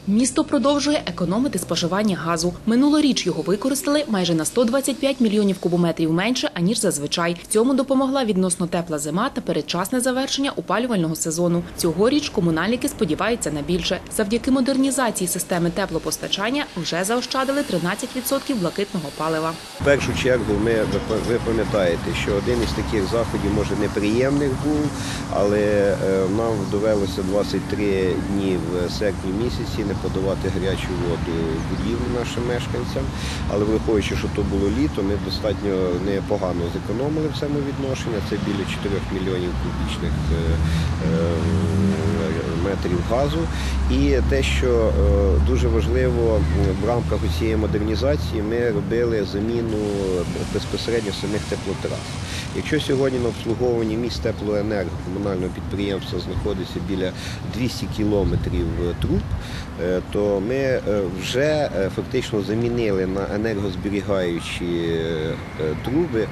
Місто продовжує економити споживання газу. Минулоріч його використали майже на 125 мільйонів кубометрів менше, аніж зазвичай. Цьому допомогла відносно тепла зима та передчасне завершення опалювального сезону. Цьогоріч комунальники сподіваються на більше. Завдяки модернізації системи теплопостачання вже заощадили 13% блакитного палива. В першу чергу ви пам'ятаєте, що один із таких заходів, може, неприємних був, але нам довелося 23 дні в серпні місяці не подавати гарячу воду в будівлі нашим мешканцям. Але враховуючи, що то було літо, ми достатньо непогано зекономили в цьому відношенні. Це біля 4 мільйонів кубічних метрів газу. І те, що дуже важливо, в рамках цієї модернізації ми робили заміну безпосередньо самих теплотрас. Якщо сьогодні на обслуговуванні міст теплоенерго комунального підприємства знаходиться біля 200 кілометрів труб, то ми вже фактично замінили на енергозберігаючі труби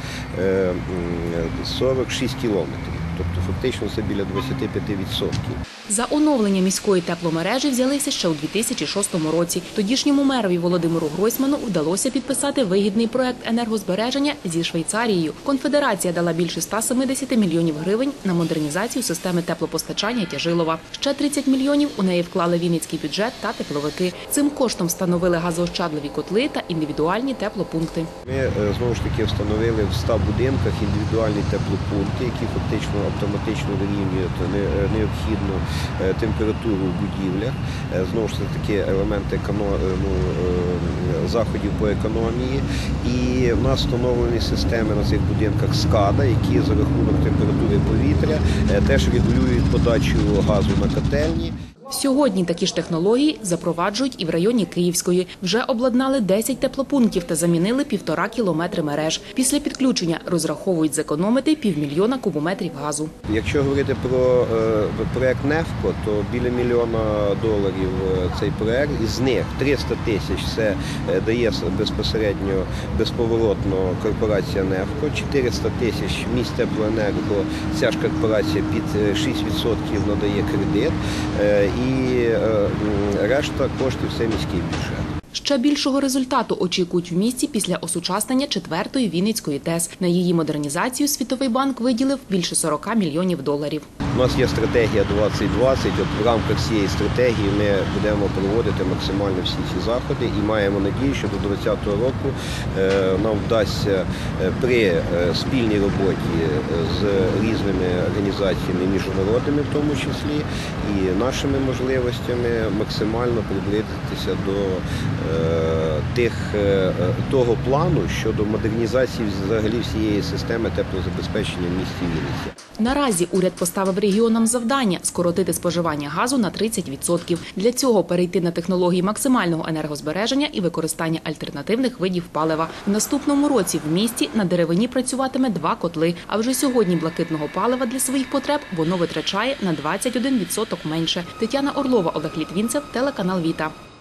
46 кілометрів. Тобто фактично це біля 25%. За оновлення міської тепломережі взялися ще у 2006 році. Тодішньому мерові Володимиру Гройсману вдалося підписати вигідний проект енергозбереження зі Швейцарією. Конфедерація дала більше 170 мільйонів гривень на модернізацію системи теплопостачання Тяжилова. Ще 30 мільйонів у неї вклали Вінницький бюджет та тепловики. Цим коштом встановили газоощадливі котли та індивідуальні теплопункти. Ми, знову ж таки, встановили в 100 будинках індивідуальні теплопункти, які фактично автоматично вирівнюють необхідну температуру в будівлях. Знову ж таки, елементи заходів по економії. І в нас встановлені системи на цих будинках СКАДА, які за рахунок температури повітря теж регулюють подачу газу на котельні. Сьогодні такі ж технології запроваджують і в районі Київської. Вже обладнали 10 теплопунктів та замінили 1,5 кілометри мереж. Після підключення розраховують зекономити 500 000 кубометрів газу. Якщо говорити про проєкт «Нефко», то біля $1 мільйона цей проєкт. Із них 300 тисяч це дає безпосередньо безповоротно корпорація «Нефко», 400 тисяч міст теплоенерго, ця ж корпорація під 6% надає кредит. І решта коштів – це міський бюджет. Ще більшого результату очікують в місті після осучаснення 4-ї Вінницької ТЕС. На її модернізацію Світовий банк виділив більше $40 мільйонів. У нас є стратегія 2020. В рамках цієї стратегії ми будемо проводити максимально всі ці заходи і маємо надію, що до 2020 року нам вдасться при спільній роботі з різними організаціями, міжнародними в тому числі, і нашими можливостями максимально приблизитися до того плану щодо модернізації взагалі всієї системи теплозабезпечення в місті Вінниці. Наразі уряд поставив регіонам завдання скоротити споживання газу на 30%. Для цього перейти на технології максимального енергозбереження і використання альтернативних видів палива. В наступному році в місті на деревині працюватиме 2 котли, а вже сьогодні блакитного палива для своїх потреб воно витрачає на 21% менше. Тетяна Орлова, Олег Літвінцев, телеканал Віта.